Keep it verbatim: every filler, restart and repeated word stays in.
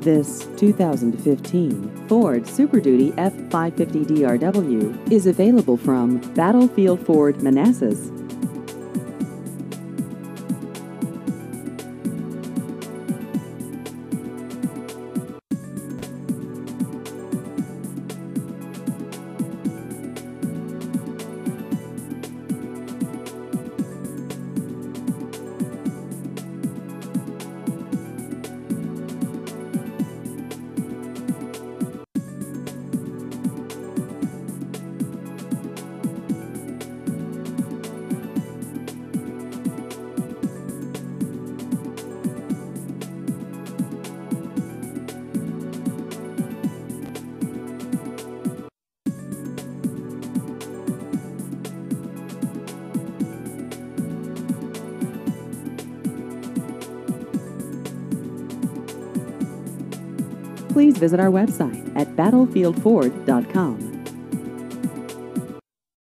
This two thousand fifteen Ford Super Duty F five fifty D R W is available from Battlefield Ford, Manassas. Please visit our website at battlefield ford dot com.